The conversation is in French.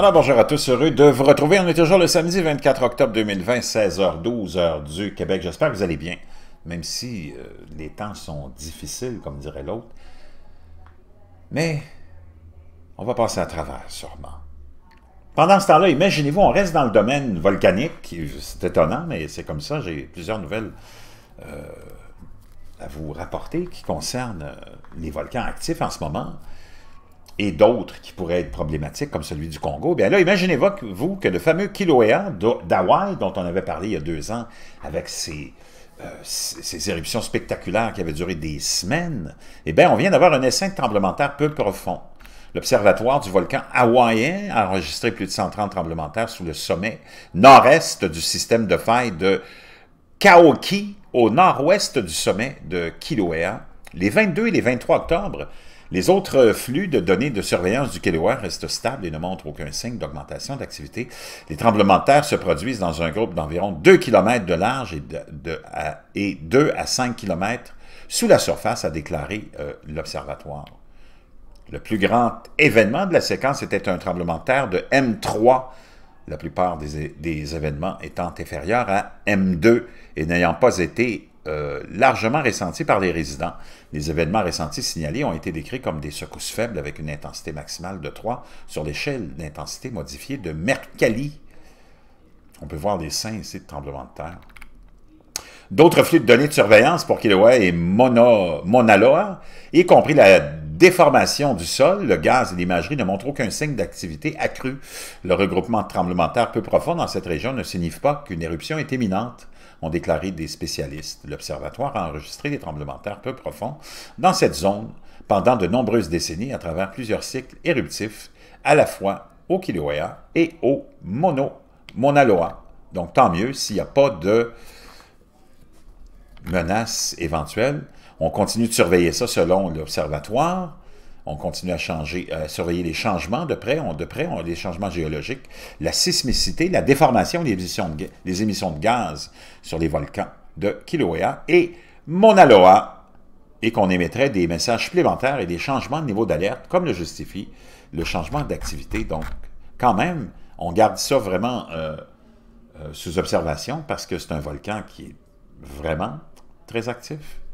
Alors bonjour à tous, heureux de vous retrouver. On est toujours le samedi 24 octobre 2020, 16h12, heure du Québec. J'espère que vous allez bien, même si les temps sont difficiles, comme dirait l'autre. Mais on va passer à travers, sûrement. Pendant ce temps-là, imaginez-vous, on reste dans le domaine volcanique. C'est étonnant, mais c'est comme ça. J'ai plusieurs nouvelles à vous rapporter qui concernent les volcans actifs en ce moment et d'autres qui pourraient être problématiques, comme celui du Congo. Bien là, imaginez-vous que le fameux Kilauea d'Hawaï, dont on avait parlé il y a 2 ans, avec ces éruptions spectaculaires qui avaient duré des semaines, eh bien, on vient d'avoir un essaim de tremblement de terre peu profond. L'Observatoire du volcan hawaïen a enregistré plus de 130 tremblements de terre sous le sommet nord-est du système de faille de Kaoki, au nord-ouest du sommet de Kilauea. Les 22 et les 23 octobre, les autres flux de données de surveillance du Kilauea restent stables et ne montrent aucun signe d'augmentation d'activité. Les tremblements de terre se produisent dans un groupe d'environ 2 km de large et 2 à 5 km sous la surface, a déclaré l'Observatoire. Le plus grand événement de la séquence était un tremblement de terre de M3, la plupart des événements étant inférieurs à M2 et n'ayant pas été largement ressentis par les résidents. Les événements ressentis signalés ont été décrits comme des secousses faibles avec une intensité maximale de 3 sur l'échelle d'intensité modifiée de Mercalli. On peut voir des signs ici de tremblement de terre. D'autres flux de données de surveillance pour Kilauea et Mauna Loa, y compris la déformation du sol, le gaz et l'imagerie ne montrent aucun signe d'activité accrue. Le regroupement de tremblements de terre peu profonds dans cette région ne signifie pas qu'une éruption est imminente, ont déclaré des spécialistes. L'Observatoire a enregistré des tremblements de terre peu profonds dans cette zone pendant de nombreuses décennies à travers plusieurs cycles éruptifs, à la fois au Kilauea et au Mauna Loa. Donc tant mieux s'il n'y a pas de menaces éventuelles. On continue de surveiller ça selon l'Observatoire. On continue à surveiller les changements de près, les changements géologiques, la sismicité, la déformation, les émissions de gaz sur les volcans de Kilauea et Mauna Loa, et qu'on émettrait des messages supplémentaires et des changements de niveau d'alerte, comme le justifie le changement d'activité. Donc, quand même, on garde ça vraiment sous observation parce que c'est un volcan qui est vraiment très actif.